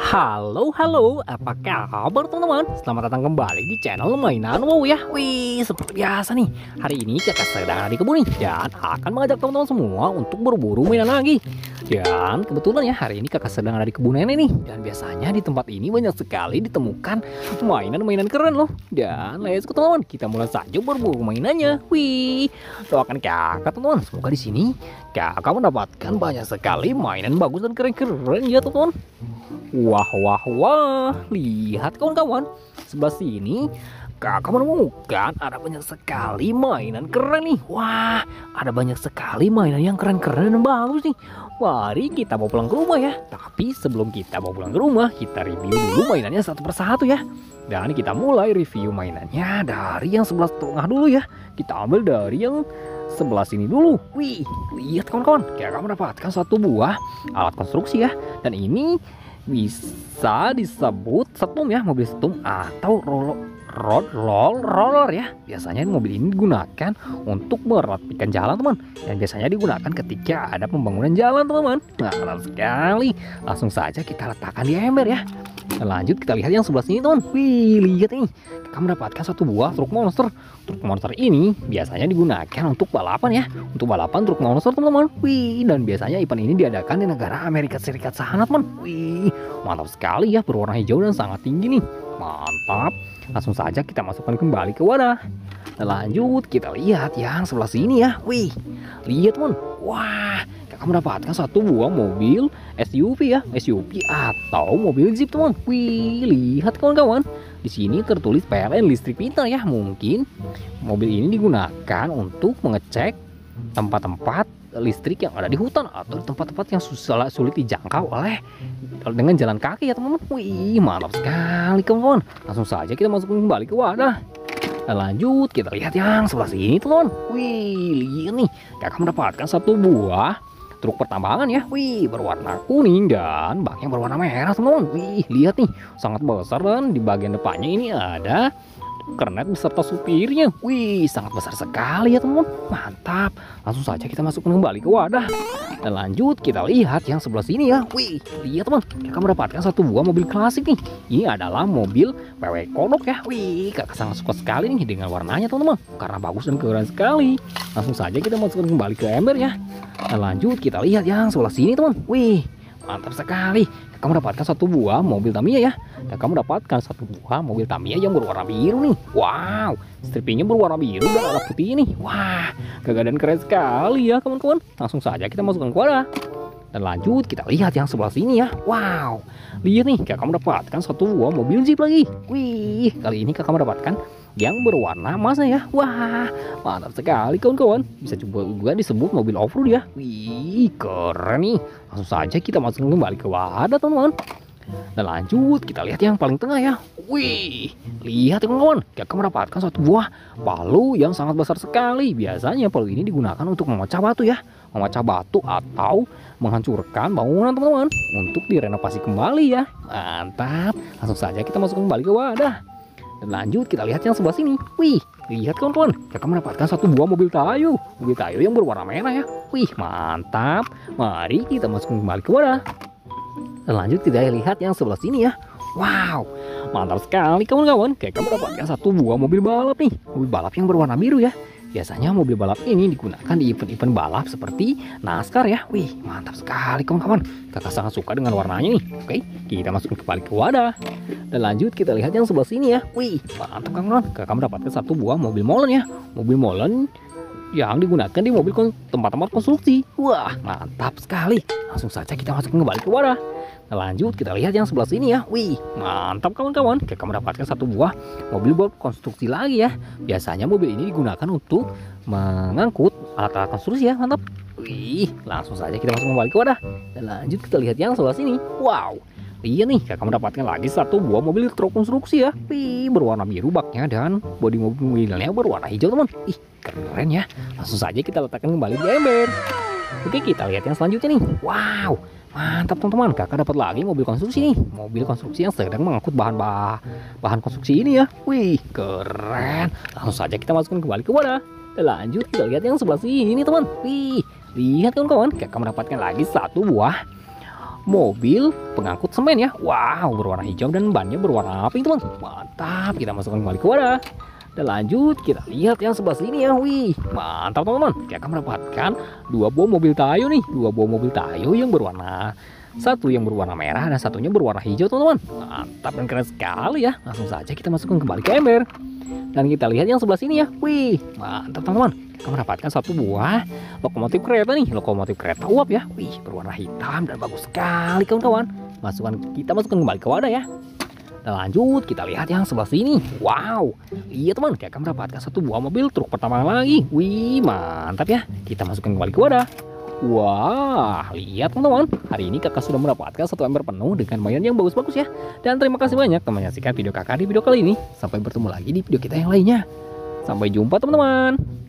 Halo, apa kabar teman-teman? Selamat datang kembali di channel mainan WoW ya. Wih, seperti biasa nih. Hari ini kakak sedang ada di kebun nih dan akan mengajak teman-teman semua untuk berburu mainan lagi. Dan kebetulan ya hari ini kakak sedang ada di kebun nenek nih. Dan biasanya di tempat ini banyak sekali ditemukan mainan-mainan keren loh. Dan let's go teman-teman, kita mulai saja berburu mainannya. Wih, doakan kakak teman-teman. Semoga di sini kakak mendapatkan banyak sekali mainan bagus dan keren-keren ya teman-teman. Wah, lihat kawan-kawan, sebelah sini kakak menemukan ada banyak sekali mainan keren nih. Wah, ada banyak sekali mainan yang keren-keren dan bagus nih. Mari kita mau pulang ke rumah ya. Tapi sebelum kita mau pulang ke rumah, kita review dulu mainannya satu persatu ya. Dan kita mulai review mainannya dari yang sebelah tengah dulu ya. Kita ambil dari yang sebelah sini dulu. Wih, lihat kawan-kawan, kakak mendapatkan satu buah alat konstruksi ya. Dan ini bisa disebut setum ya, mobil setum atau roller ya. Biasanya mobil ini digunakan untuk merapikan jalan teman, dan biasanya digunakan ketika ada pembangunan jalan teman-teman. Nah, keren sekali. Langsung saja kita letakkan di ember ya. Dan lanjut kita lihat yang sebelah sini teman. Wih, lihat nih, kita mendapatkan satu buah truk monster. Truk monster ini biasanya digunakan untuk balapan ya, untuk balapan truk monster teman-teman. Wih, dan biasanya event ini diadakan di negara Amerika Serikat sana teman. Wih, mantap sekali ya, berwarna hijau dan sangat tinggi nih. Mantap. Langsung saja kita masukkan kembali ke wadah. Dan lanjut kita lihat yang sebelah sini ya. Wih, lihat teman. Wah, kakak mendapatkan satu buah mobil SUV ya, SUV atau mobil Jeep teman. Wih, lihat kawan-kawan. Di sini tertulis PLN listrik pintar ya. Mungkin mobil ini digunakan untuk mengecek tempat-tempat listrik yang ada di hutan atau tempat-tempat yang sulit dijangkau oleh dengan jalan kaki ya teman-teman. Wih, mantap sekali kawan-kawan. Langsung saja kita masukkan kembali ke wadah. Dan lanjut kita lihat yang sebelah sini teman. Wih, lihat nih, kakak mendapatkan satu buah truk pertambangan ya. Wih, berwarna kuning dan baknya berwarna merah teman-teman. Wih, lihat nih, sangat besar dan di bagian depannya ini ada kernet beserta supirnya. Wih, sangat besar sekali ya teman-teman. Mantap. Langsung saja kita masukkan kembali ke wadah. Dan lanjut kita lihat yang sebelah sini ya. Wih, lihat teman, kakak mendapatkan satu buah mobil klasik nih. Ini adalah mobil PW Kodok ya. Wih, kakak sangat suka sekali nih dengan warnanya teman-teman, karena bagus dan keren sekali. Langsung saja kita masukkan kembali ke ember ya. Dan lanjut kita lihat yang sebelah sini teman. Wih, mantap sekali. Kakak mendapatkan satu buah mobil Tamiya ya. Kakak mendapatkan satu buah mobil Tamiya yang berwarna biru nih. Wow, stripingnya berwarna biru dan ada putih nih. Wah, gagah dan keren sekali ya kawan-kawan. Langsung saja kita masukkan ke wadah. Dan lanjut kita lihat yang sebelah sini ya. Wow, lihat nih, kakak mendapatkan satu buah mobil Jeep lagi. Wih, kali ini kakak mendapatkan yang berwarna emasnya ya. Wah, mantap sekali kawan-kawan. Bisa juga disebut mobil off-road ya. Wih, keren nih. Langsung saja kita masukkan kembali ke wadah teman-teman. Dan lanjut kita lihat yang paling tengah ya. Wih, lihat teman-teman, kakak mendapatkan satu buah palu yang sangat besar sekali. Biasanya palu ini digunakan untuk memecah batu ya, memecah batu atau menghancurkan bangunan teman-teman, untuk direnovasi kembali ya. Mantap. Langsung saja kita masuk kembali ke wadah. Dan lanjut kita lihat yang sebelah sini. Wih, lihat kawan-kawan, kakak mendapatkan satu buah mobil Tayo yang berwarna merah ya. Wih, mantap. Mari kita masuk kembali ke wadah. Dan lanjut kita lihat yang sebelah sini ya. Wow, mantap sekali kawan-kawan, kakak mendapatkan satu buah mobil balap nih. Mobil balap yang berwarna biru ya. Biasanya mobil balap ini digunakan di event-event balap seperti NASCAR ya. Wih, mantap sekali kawan-kawan. Kakak sangat suka dengan warnanya nih. Oke, kita masukin kembali ke wadah. Dan lanjut kita lihat yang sebelah sini ya. Wih, mantap kawan-kawan. Kakak mendapatkan satu buah mobil molen ya. Mobil molen yang digunakan di mobil tempat-tempat konstruksi. Wah, mantap sekali. Langsung saja kita masukkan kembali ke wadah. Nah, lanjut kita lihat yang sebelah sini ya. Wih, mantap kawan-kawan, kakak mendapatkan satu buah mobil buat konstruksi lagi ya. Biasanya mobil ini digunakan untuk mengangkut alat-alat konstruksi ya. Mantap. Wih, langsung saja kita masuk kembali ke wadah. Dan lanjut kita lihat yang sebelah sini. Wow, iya nih, kakak mendapatkan lagi satu buah mobil truk konstruksi ya. Wih, berwarna biru baknya dan bodi mobilnya berwarna hijau teman. Ih, keren ya. Langsung saja kita letakkan kembali di ember. Oke, kita lihat yang selanjutnya nih. Wow, mantap teman-teman, kakak dapat lagi mobil konstruksi nih. Mobil konstruksi yang sedang mengangkut bahan konstruksi ini ya. Wih, keren. Langsung saja kita masukkan kembali ke wadah. Dan lanjut kita lihat yang sebelah sini nih teman. Wih, lihat kawan-kawan, kakak mendapatkan lagi satu buah mobil pengangkut semen ya. Wow, berwarna hijau dan bannya berwarna pink teman. Mantap, kita masukkan kembali ke wadah. Dan lanjut kita lihat yang sebelah sini ya. Wih, mantap teman-teman. Kita akan mendapatkan dua buah mobil Tayo nih. Dua buah mobil Tayo yang berwarna, satu yang berwarna merah dan satunya berwarna hijau teman-teman. Mantap dan keren sekali ya. Langsung saja kita masukkan kembali ke ember. Dan kita lihat yang sebelah sini ya. Wih, mantap teman-teman. Kita mendapatkan satu buah lokomotif kereta nih. Lokomotif kereta uap ya. Wih, berwarna hitam dan bagus sekali kawan-kawan. Kita masukkan kembali ke wadah ya. Dan lanjut kita lihat yang sebelah sini. Wow, iya teman, kita akan mendapatkan satu buah mobil truk pertama lagi. Wih, mantap ya. Kita masukkan kembali ke wadah. Wah, lihat teman-teman, hari ini kakak sudah mendapatkan satu ember penuh dengan mainan yang bagus-bagus ya. Dan terima kasih banyak telah menyaksikan video kakak di video kali ini. Sampai bertemu lagi di video kita yang lainnya. Sampai jumpa teman-teman.